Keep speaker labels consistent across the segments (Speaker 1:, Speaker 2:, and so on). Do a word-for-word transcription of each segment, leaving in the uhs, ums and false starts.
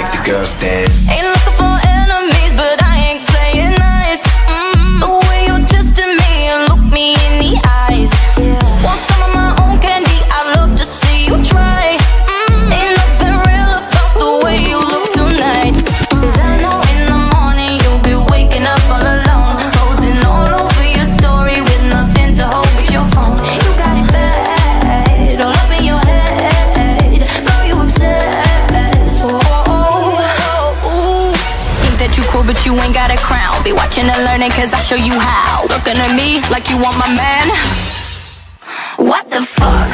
Speaker 1: make the girls dance.
Speaker 2: Ain't looking for enemies, but I ain't playing nice. mm, The way you're testing me and look me in the eyes, yeah. Want some of my own candy, I'd love to see you try. mm, Ain't nothing real about the way you look tonight. Cause I know in the morning you'll be waking up all alone, posing all over your story with nothing to hold but your phone. You got it bad, all up in your head, girl, you obsessed. Oh, oh, oh, oh. Think that you cool but you ain't got a crown. Be watching and learning cause I show you how. Looking at me like you want my man. What the fuck?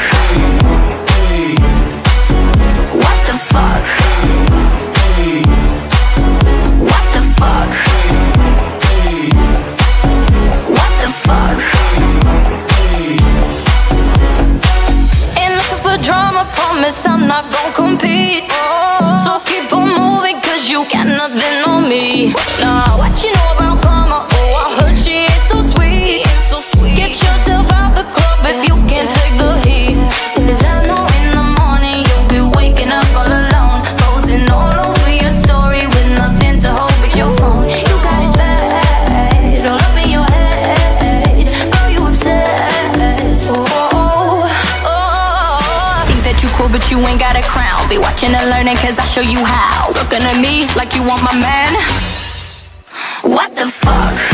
Speaker 2: What the fuck? What the fuck? What the fuck? Ain't looking for drama, promise I'm not gon' compete. So keep on moving cause you got nothing on me. Nah, what you know about karma? Oh, I heard she ain't so sweet. Get yourself out the club if you can't take the heat. Cause I know in the morning you'll be waking up all alone, posing all over your story with nothing to hold but your phone. You got it bad, all up in your head, girl, you obsessed. Oh, oh, oh, oh. Think that you cool but you ain't got a crown. Be watching and learning cause I show you how. Looking at me like you want my man. What the fuck?